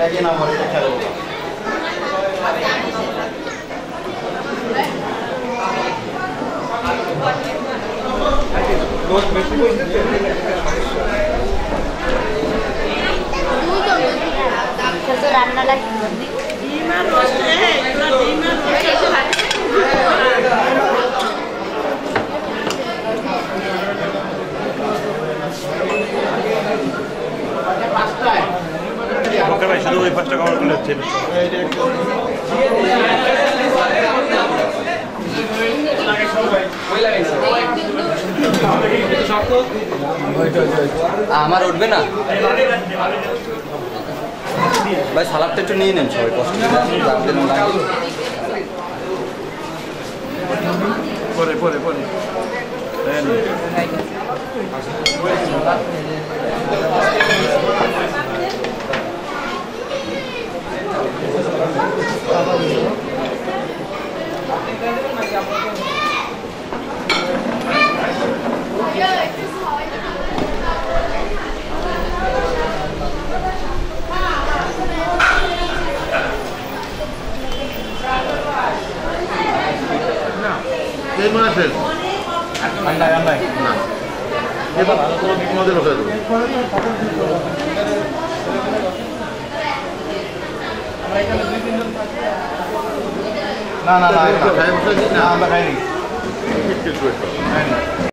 এটাকে নাম হচ্ছে খেলো রান্না লাগে ভাই শুধু ওই পাঁচটা কভার করলে হচ্ছে আমার উঠবে না ভাই সালাদটা একটু নিয়ে নেন সবাই কষ্ট পরে পরে পরে কেমন আছেন? এবার তোমাদের হয়ে যাবে না না না খাই বসে আমরা খাইনি